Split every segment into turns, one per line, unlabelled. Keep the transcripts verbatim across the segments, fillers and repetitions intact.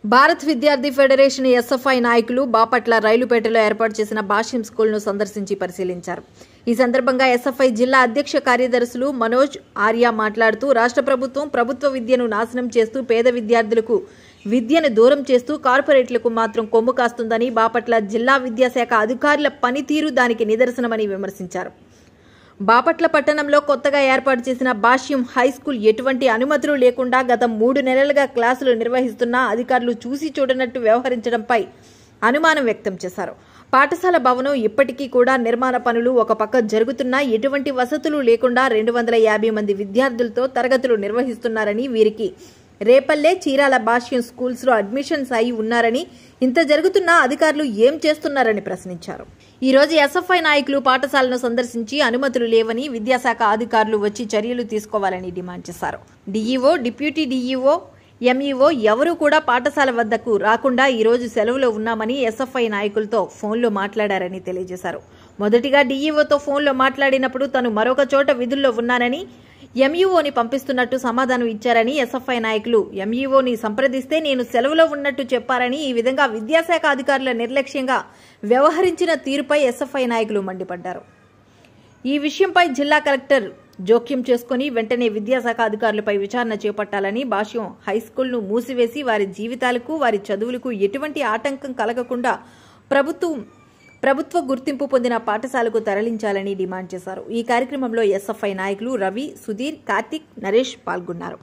భారత్ విద్యార్థి federation SFI నాయకులు బాపట్ల రైలుపేటలో ఏర్పాటు చేసిన భాష్యం స్కూల్ను సందర్శించి పరిశీలించారు. ఈ సందర్భంగా ఎస్ఎఫ్ఐ జిల్లా అధ్యక్ష కార్యదర్శులు మనోజ్ ఆర్య మాట్లాడుతూ రాష్ట్ర ప్రభుత్వం ప్రభుత్వ విద్యను నాశనం చేస్తూ పేద విద్యార్థులకు విద్యను దూరం చేస్తూ కార్పొరేట్లకు మాత్రం కొమ్ము కాస్తుందని, బాపట్ల జిల్లా విద్యాశాఖ అధికారుల పనితీరు దానికి నిదర్శనమని విమర్శించారు. బాపట్ల పట్టణంలో కొత్తగా ఏర్పాటు చేసిన భాష్యం హై స్కూల్ ఎటువంటి అనుమతులు లేకుండా గత మూడు నెలలుగా క్లాసులు నిర్వహిస్తున్నా అధికారులు చూసి చూడనట్టు వ్యవహరించడంపై అనుమానం వ్యక్తం చేశారు. పాఠశాల భవనం ఇప్పటికీ కూడా నిర్మాణ పనులు ఒక పక్క జరుగుతున్నా ఎటువంటి వసతులు లేకుండా రెండు వందల యాభై మంది విద్యార్థులతో తరగతులు నిర్వహిస్తున్నారని, వీరికి రేపల్లె, చీరాల భాష్యం స్కూల్స్ లో అడ్మిషన్స్ అయి ఉన్నారని, ఇంత జరుగుతున్నా అధికారులు ఏం చేస్తున్నారని ప్రశ్నించారు. ఈ రోజు ఎస్ఎఫ్ఐ నాయకులు పాఠశాలను సందర్శించి అనుమతులు లేవని, విద్యాశాఖ అధికారులు వచ్చి చర్యలు తీసుకోవాలని డిమాండ్ చేశారు. డీఈఓ, డిప్యూటీ డీఈఓ, ఎంఈఓ ఎవరూ కూడా పాఠశాల వద్దకు రాకుండా ఈ రోజు సెలవులో ఉన్నామని ఎస్ఎఫ్ఐ నాయకులతో ఫోన్లో మాట్లాడారని తెలియజేశారు. మొదటిగా డీఈఓతో ఫోన్లో మాట్లాడినప్పుడు తను మరొక చోట విధుల్లో ఉన్నానని, ఎంఈఓని పంపిస్తున్నట్టు సమాధానం ఇచ్చారని ఎస్ఎఫ్ఐ నాయకులు ఎంఈఓని సంప్రదిస్తే నేను సెలవులో ఉన్నట్టు చెప్పారని, ఈ విధంగా విద్యాశాఖ అధికారుల నిర్లక్ష్యంగా వ్యవహరించిన తీరుపై ఎస్ఎఫ్ఐ నాయకులు మండిపడ్డారు. ఈ విషయంపై జిల్లా కలెక్టర్ జోక్యం చేసుకుని వెంటనే విద్యాశాఖ అధికారులపై విచారణ చేపట్టాలని, భాష్యం హైస్కూల్ను మూసివేసి వారి జీవితాలకు, వారి చదువులకు ఎటువంటి ఆటంకం కలగకుండా ప్రభుత్వం ప్రభుత్వ గుర్తింపు పొందిన పాఠశాలకు తరలించాలని డిమాండ్ చేశారు. ఈ కార్యక్రమంలో ఎస్ఎఫ్ఐ నాయకులు రవి, సుధీర్, కార్తిక్, నరేష్ పాల్గొన్నారు.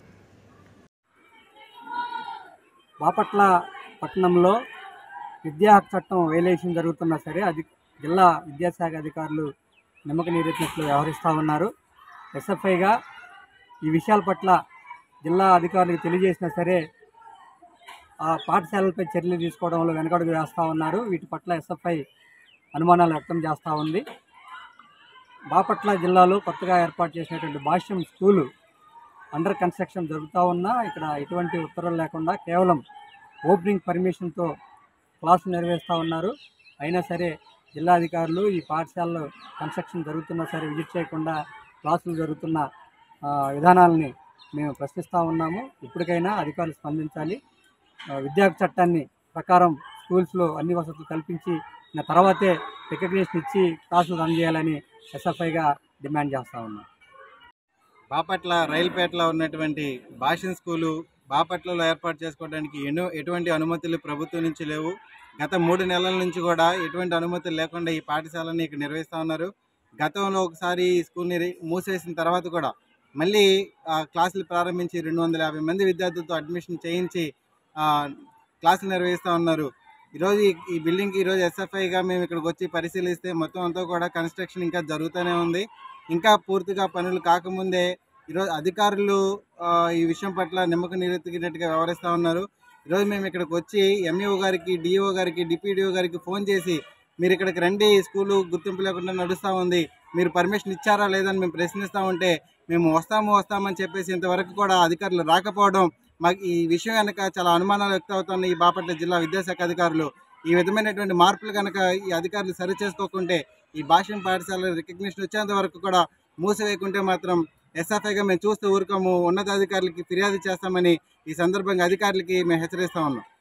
బాపట్ల పట్టణంలో విద్యా హక్కు చట్టం వైలేషన్ జరుగుతున్నా సరే అది జిల్లా విద్యాశాఖ అధికారులు నిమ్మక నీరెత్తినట్లు వ్యవహరిస్తూ ఉన్నారు. ఎస్ఎఫ్ఐగా ఈ విషయాల పట్ల జిల్లా అధికారులకు తెలియజేసినా సరే ఆ పాఠశాలలపై చర్యలు తీసుకోవడంలో వెనకడుగు వేస్తూ ఉన్నారు. వీటి పట్ల ఎస్ఎఫ్ఐ అనుమానాలు వ్యక్తం చేస్తూ ఉంది. బాపట్ల జిల్లాలో కొత్తగా ఏర్పాటు చేసినటువంటి భాష్యం స్కూలు అండర్ కన్స్ట్రక్షన్ జరుగుతూ ఉన్నా ఇక్కడ ఎటువంటి ఉత్తర్వులు లేకుండా కేవలం ఓపెనింగ్ పర్మిషన్తో క్లాసులు నిర్వహిస్తూ ఉన్నారు. అయినా సరే జిల్లా అధికారులు ఈ పాఠశాలలో కన్స్ట్రక్షన్ జరుగుతున్నా సరే విజిట్ చేయకుండా క్లాసులు జరుగుతున్న విధానాలని మేము ప్రశ్నిస్తూ ఉన్నాము. ఇప్పటికైనా అధికారులు స్పందించాలి. విద్యా చట్టాన్ని ప్రకారం స్కూల్స్లో అన్ని వసతులు కల్పించి తర్వాతే రికగ్నిషన్ ఇచ్చి క్లాసులు రన్ చేయాలని ఎస్ఎఫ్ఐగా డిమాండ్ చేస్తూ ఉన్నాం.
బాపట్ల రైల్పేటలో ఉన్నటువంటి భాష్యం స్కూలు బాపట్లలో ఏర్పాటు చేసుకోవడానికి ఎన్నో ఎటువంటి అనుమతులు ప్రభుత్వం నుంచి లేవు. గత మూడు నెలల నుంచి కూడా ఎటువంటి అనుమతులు లేకుండా ఈ పాఠశాలని ఇక్కడ నిర్వహిస్తూ ఉన్నారు. గతంలో ఒకసారి ఈ స్కూల్ని మూసేసిన తర్వాత కూడా మళ్ళీ క్లాసులు ప్రారంభించి రెండు వందల యాభై మంది విద్యార్థులతో అడ్మిషన్ చేయించి క్లాసులు నిర్వహిస్తూ ఉన్నారు. ఈరోజు ఈ బిల్డింగ్కి ఈరోజు ఎస్ఎఫ్ఐగా మేము ఇక్కడికి వచ్చి పరిశీలిస్తే మొత్తం అంతా కూడా కన్స్ట్రక్షన్ ఇంకా జరుగుతూనే ఉంది. ఇంకా పూర్తిగా పనులు కాకముందే ఈరోజు అధికారులు ఈ విషయం పట్ల నిమ్మక నీరెత్తినట్టుగా వ్యవహరిస్తూ ఉన్నారు. ఈరోజు మేము ఇక్కడికి వచ్చి ఎంఈఓ గారికి, డిఈఓ గారికి, డిప్యూటీఓ గారికి ఫోన్ చేసి మీరు ఇక్కడికి రండి, స్కూలు గుర్తింపు లేకుండా నడుస్తూ ఉంది, మీరు పర్మిషన్ ఇచ్చారా లేదని మేము ప్రశ్నిస్తూ ఉంటే మేము వస్తాము వస్తామని చెప్పేసి ఇంతవరకు కూడా అధికారులు రాకపోవడం మాకు ఈ విషయం కనుక చాలా అనుమానాలు వ్యక్తం అవుతున్నాయి. ఈ బాపట్ల జిల్లా విద్యాశాఖ అధికారులు ఈ విధమైనటువంటి మార్పులు కనుక ఈ అధికారులు సరి చేసుకోకుంటే, ఈ భాష్యం పాఠశాల రికగ్నిషన్ వచ్చేంత వరకు కూడా మూసివేయకుంటే మాత్రం ఎస్ఎఫ్ఐగా మేము చూస్తూ ఊరుకోము, ఉన్నతాధికారులకి ఫిర్యాదు చేస్తామని ఈ సందర్భంగా అధికారులకి మేము హెచ్చరిస్తా ఉన్నాం.